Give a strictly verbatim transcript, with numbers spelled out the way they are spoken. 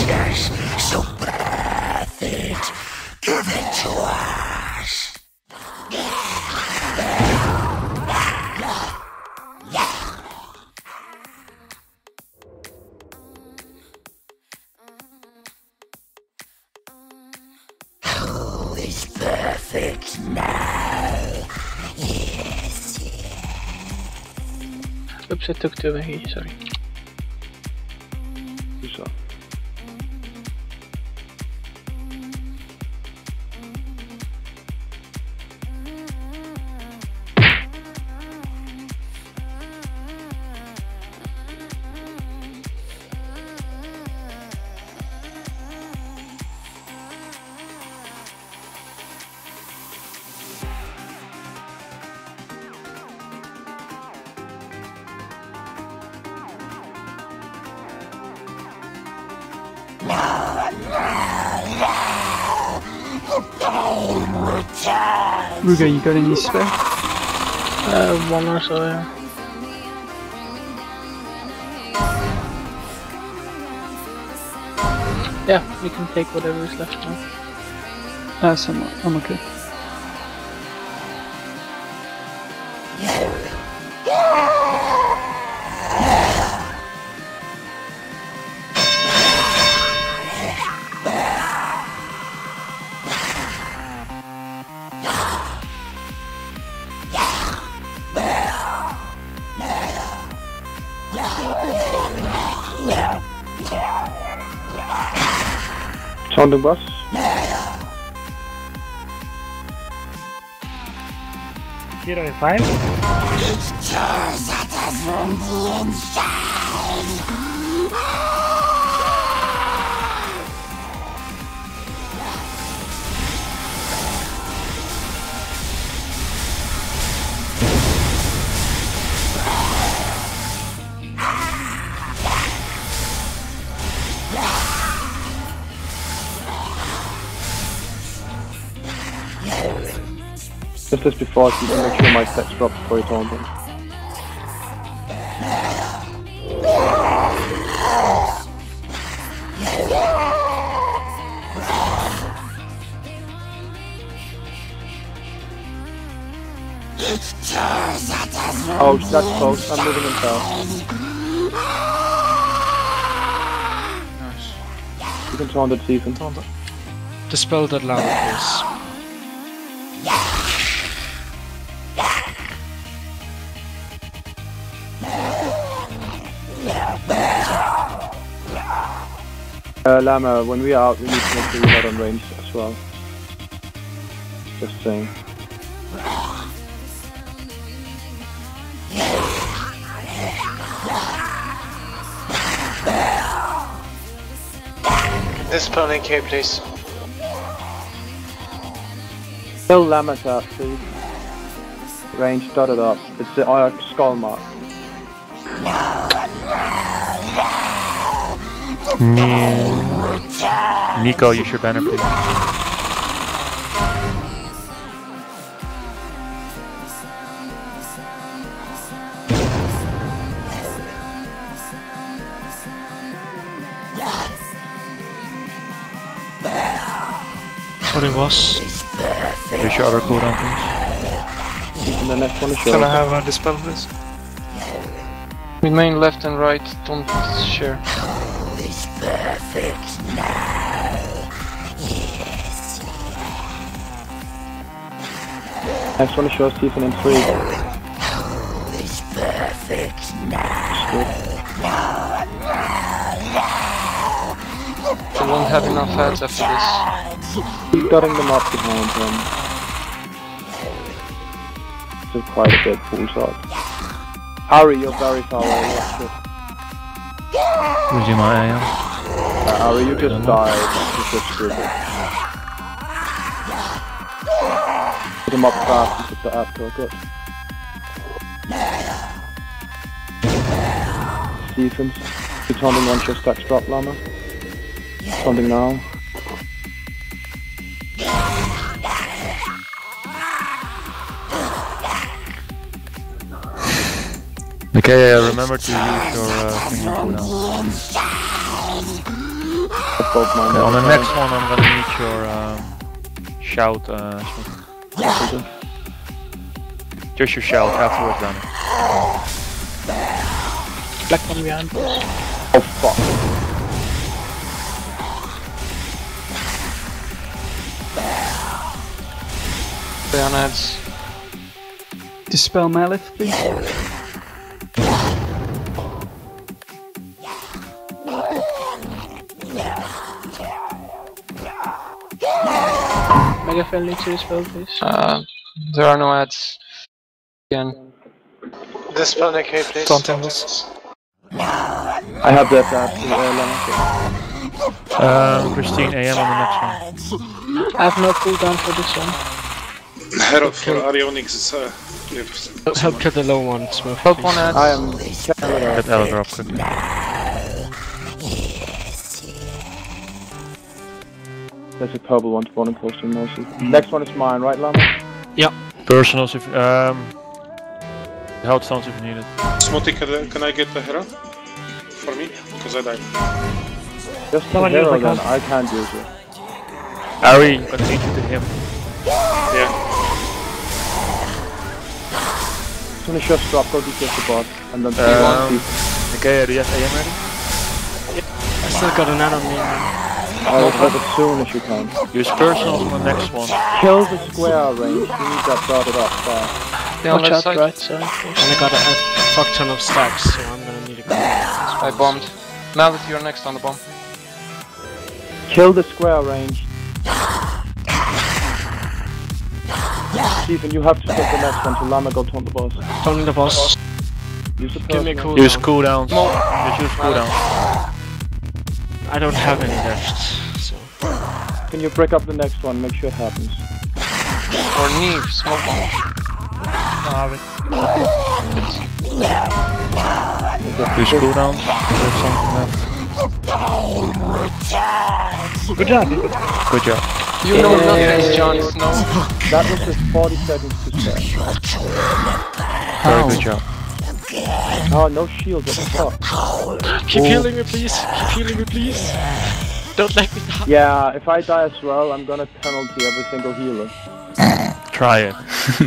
Yes, so perfect. Give it to us. Who is perfect now? Yes, yes. Oops, I took two away here, sorry. So. Ruger, you got any spare? Uh, one or so, yeah. Yeah, we can take whatever is left now. Ah, so I'm, I'm okay. Sounding bus. Zero five. It tears at us from the inside. Just as before, so you can make sure my text drops before you taunt them. Oh, that's close. I'm moving himself. Nice. You can taunt it, Stephen. Taunt it. Dispel that lava, please. Uh, Llama, when we are out, we need to make sure we're not on range as well. Just saying. Dispel in K, please. Kill Llama's out, please. Range dotted up. It's the uh, skull mark. Mm. Nico, use your banner, please. Sorry, boss. Use your other cooldown, please. And the next one is short. Can I have a dispel, please? Remain left and right, don't share. It's perfect now. Yes. Next one is short, Stephen, in three. It's perfect now. We won't have enough heads after this. Keep dotting them up behind him. There's quite a bit full shot. Harry, you're very far away, watch it. Where's your my A M? Uh, Harry, you just died. You just stupid. Put him up fast and put the after, good. Stephens, you're taunting once your stacks drop, Llama. Taunting now. Okay, uh, remember to use your uh, thing on cooldown. both mine. Okay, on the next one, I'm gonna need your um, shout. Uh, just your shout afterwards, then. Black one behind. Oh fuck. Bayonets. Dispel Malith, please. Mega friendly to dispel, please. Uh, there are no ads. Again. Dispel Nick, hey, please. Don't temples. I have that uh, uh, Um, Christine A M on the next one. I have no cooldown for this one. Herald for Arionyx is uh, lives. Help kill the low one, Smooth. Help one ads. I am Get L drop quickly. There's a purple one spawning close to mostly. Next one is mine, right, Lama? Personals if um, health stones if you need it. Smutty, can, I- can I get the Herald? For me? Because I died. Just the Someone use hero my then, gun. I can't use it. Ari, I'm gonna need you to him. Yeah. As soon as you just drop, go to just the bot, and then Um, see. Okay, do you have A M ready? I still got an ad on me, man. I'll have as soon as you can. Use personals on the next one. Kill the square range, you need that dotted up there. They on Watch left out, side. right side. And I got a, a fuck ton of stacks, so I'm gonna need a gun. I bombed. Now that you're next on the bomb. Kill the square range. Stephen, you have to take the next one to Lama go on the boss. Tony the boss. Use the Give me a personal. cooldown. Use cooldowns. Just use cooldowns. I don't have any left, so. Can you break up the next one, make sure it happens. Or Neve, smoke bomb. Use cooldowns. There's something left. Good job. Good job. You know nothing, Jon Snow. That was just forty seconds to spare. Very good job. Oh, no shield, what the fuck? Keep Oh. healing me, please. Keep healing me, please. Don't let me die. Yeah, if I die as well, I'm gonna penalty every single healer. Try it.